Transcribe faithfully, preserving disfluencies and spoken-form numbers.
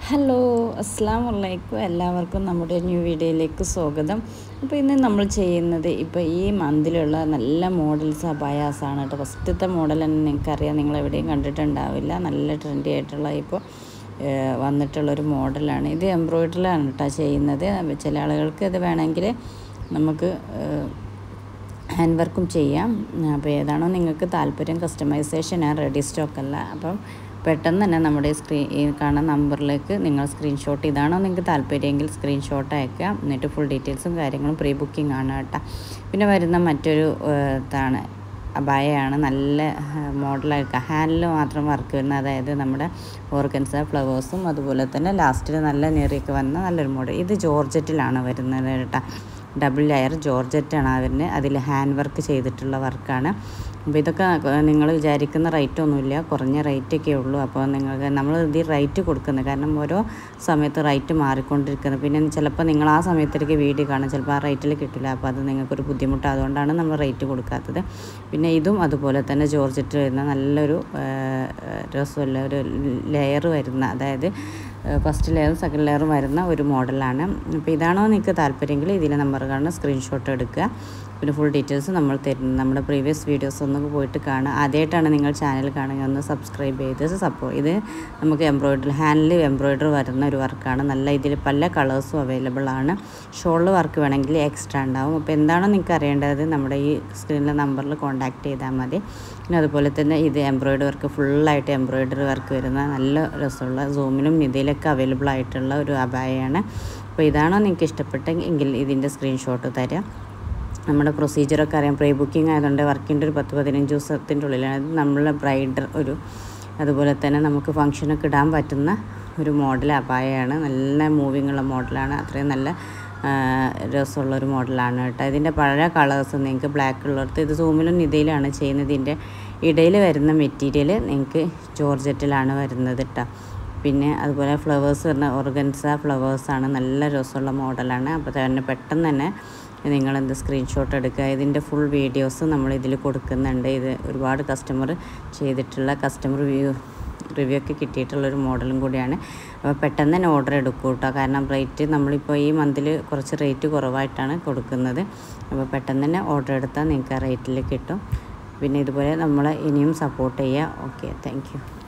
Hello അസ്സലാമു അലൈക്കും എല്ലാവർക്കും നമ്മുടെ ന്യൂ വീഡിയോയിലേക്ക് സ്വാഗതം. അപ്പോൾ ഇന്ന് നമ്മൾ ചെയ്യുന്നത് ഇപ്പോൾ ഈ മന്തിലുള്ള നല്ല മോഡൽസ് അബായാസാണ് കേട്ടോ. ഫസ്റ്റത്തെ മോഡൽ തന്നെ നിങ്ങൾക്കറിയാം, നിങ്ങൾ എവിടെയും കണ്ടിട്ടുണ്ടാവില്ല. നല്ല ട്രെൻഡി ആയിട്ടുള്ള ഇപ്പോൾ വന്നിട്ടുള്ളൊരു മോഡലാണ് ഇത്. എംബ്രോയ്ഡറിലാണ് കേട്ടോ ചെയ്യുന്നത്. ചില ആളുകൾക്ക് ഇത് വേണമെങ്കിൽ നമുക്ക് ഹാൻഡ് വർക്കും ചെയ്യാം. അപ്പോൾ ഏതാണോ നിങ്ങൾക്ക് താല്പര്യം, കസ്റ്റമൈസേഷൻ ഞാൻ റെഡി സ്റ്റോക്കല്ല. അപ്പം പെട്ടെന്ന് തന്നെ നമ്മുടെ സ്ക്രീൻ ഈ കാണുന്ന നമ്പറിലേക്ക് നിങ്ങൾ സ്ക്രീൻഷോട്ട്, ഇതാണോ നിങ്ങൾക്ക് താല്പര്യമെങ്കിൽ സ്ക്രീൻഷോട്ട് അയക്കുക. എന്നിട്ട് ഫുൾ ഡീറ്റെയിൽസും കാര്യങ്ങളും പ്രീ ബുക്കിംഗ് ആണ് കേട്ടോ. പിന്നെ വരുന്ന മറ്റൊരു ഇതാണ് അബായയാണ്. നല്ല മോഡലായിട്ട് ഹാൻഡിൽ മാത്രം വർക്ക് വരുന്ന, അതായത് നമ്മുടെ ഓർഗൻസ ഫ്ലവേഴ്സും അതുപോലെ തന്നെ ലാസ്റ്റിൽ നല്ല നെറിയൊക്കെ വന്ന നല്ലൊരു മോഡൽ. ഇത് ജോർജറ്റിലാണ് വരുന്നത് കേട്ടോ. ഡബിൾ ലെയർ ജോർജറ്റാണ് വരുന്നത്. അതിൽ ഹാൻഡ് വർക്ക് ചെയ്തിട്ടുള്ള വർക്കാണ്. അപ്പോൾ ഇതൊക്കെ നിങ്ങൾ വിചാരിക്കുന്ന റേറ്റൊന്നുമില്ല, കുറഞ്ഞ റേറ്റൊക്കെ ഉള്ളൂ. അപ്പോൾ നിങ്ങൾക്ക് നമ്മൾ ഇത് റേറ്റ് കൊടുക്കുന്നത് കാരണം ഓരോ സമയത്ത് റേറ്റ് മാറിക്കൊണ്ടിരിക്കുന്നത്. പിന്നെ ചിലപ്പോൾ നിങ്ങൾ ആ സമയത്തേക്ക് വീഡിയോ കാണും, ചിലപ്പോൾ ആ റേറ്റിൽ കിട്ടില്ല. അപ്പോൾ അത് നിങ്ങൾക്കൊരു ബുദ്ധിമുട്ട്, അതുകൊണ്ടാണ് നമ്മൾ റേറ്റ് കൊടുക്കാത്തത്. പിന്നെ ഇതും അതുപോലെ തന്നെ ജോർജറ്റ് വരുന്ന നല്ലൊരു രസമുള്ള ഒരു ലെയർ വരുന്ന, അതായത് ഫസ്റ്റ് ലെയറും സെക്കൻഡ് ലെയറും വരുന്ന ഒരു മോഡലാണ്. അപ്പോൾ ഇതാണോ നിങ്ങൾക്ക് താല്പര്യമെങ്കിൽ ഇതിലെ നമ്പർ കാണുന്ന സ്ക്രീൻഷോട്ട് എടുക്കുക. പിന്നെ ഫുൾ ഡീറ്റെയിൽസ് നമ്മൾ തരുന്നത്. നമ്മുടെ പ്രീവിയസ് വീഡിയോസ് ഒന്നൊക്കെ പോയിട്ട് കാണുക. ആദ്യമായിട്ടാണ് നിങ്ങൾ ചാനൽ കാണുക, ഒന്ന് സബ്സ്ക്രൈബ് ചെയ്ത് സപ്പോർട്ട്. ഇത് നമുക്ക് എംബ്രോയ്ഡറി ഹാൻഡിൽ എംബ്രോയ്ഡറി വരുന്ന ഒരു വർക്കാണ്. നല്ല ഇതിൽ പല കളേഴ്സും അവൈലബിൾ ആണ്. ഷോളിൽ വർക്ക് വേണമെങ്കിൽ എക്സ്ട്രാ ഉണ്ടാവും. അപ്പോൾ എന്താണോ നിങ്ങൾക്ക് അറിയേണ്ടത് നമ്മുടെ ഈ സ്ക്രീനിലെ നമ്പറിൽ കോൺടാക്റ്റ് ചെയ്താൽ മതി. പിന്നെ അതുപോലെ തന്നെ ഇത് എംബ്രോയ്ഡറി വർക്ക്, ഫുള്ളായിട്ട് എംബ്രോയ്ഡറി വർക്ക് വരുന്ന നല്ല രസമുള്ള സൂമിലും ഇതിലൊക്കെ അവൈലബിൾ ആയിട്ടുള്ള ഒരു അബായയാണ്. അപ്പോൾ ഇതാണോ നിങ്ങൾക്ക് ഇഷ്ടപ്പെട്ടെങ്കിൽ ഇതിൻ്റെ സ്ക്രീൻഷോട്ട് തരാം. നമ്മുടെ പ്രൊസീജിയറൊക്കെ അറിയാം. പ്രീ ബുക്കിംഗ് ആയതുകൊണ്ട് വർക്കിൻ്റെ ഒരു പത്ത് പതിനഞ്ച് ദിവസത്തിൻ്റെ ഉള്ളിലാണ്. ഇത് നമ്മളെ ബ്രൈഡർ ഒരു അതുപോലെ തന്നെ നമുക്ക് ഫംഗ്ഷനൊക്കെ ഇടാൻ പറ്റുന്ന ഒരു മോഡൽ അബായയാണ്. നല്ല മൂവിങ് ഉള്ള മോഡലാണ്. അത്രയും നല്ല രസമുള്ളൊരു മോഡലാണ് കേട്ടോ. ഇതിൻ്റെ പഴയ കളേഴ്സ് നിങ്ങൾക്ക് ബ്ലാക്ക് ഉള്ളിടത്ത് ഇത് സൂമിലും നിതയിലാണ് ചെയ്യുന്നത്. ഇതിൻ്റെ ഇടയിൽ വരുന്ന മെറ്റീരിയൽ നിങ്ങൾക്ക് ജോർജറ്റിലാണ് വരുന്നത് കേട്ടോ. പിന്നെ അതുപോലെ ഫ്ലവേഴ്സ് വരുന്ന ഓർഗൻസ ഫ്ലവേഴ്സാണ്. നല്ല രസമുള്ള മോഡലാണ്. അപ്പോൾ തന്നെ പെട്ടെന്ന് തന്നെ നിങ്ങളെന്ത് സ്ക്രീൻഷോട്ട് എടുക്കുക. ഇതിൻ്റെ ഫുൾ വീഡിയോസ് നമ്മൾ ഇതിൽ കൊടുക്കുന്നുണ്ട്. ഇത് ഒരുപാട് കസ്റ്റമർ ചെയ്തിട്ടുള്ള കസ്റ്റമർ റിവ്യൂ റിവ്യൂ ഒക്കെ കിട്ടിയിട്ടുള്ളൊരു മോഡലും കൂടിയാണ്. അപ്പോൾ പെട്ടെന്ന് തന്നെ ഓർഡർ എടുക്കും കേട്ടോ. കാരണം റേറ്റ് നമ്മളിപ്പോൾ ഈ മന്തിൽ കുറച്ച് റേറ്റ് കുറവായിട്ടാണ് കൊടുക്കുന്നത്. അപ്പോൾ പെട്ടെന്ന് തന്നെ ഓർഡർ എടുത്താൽ നിങ്ങൾക്ക് ആ റേറ്റിൽ കിട്ടും. പിന്നെ ഇതുപോലെ നമ്മളെ ഇനിയും സപ്പോർട്ട് ചെയ്യുക. Okay, thank U.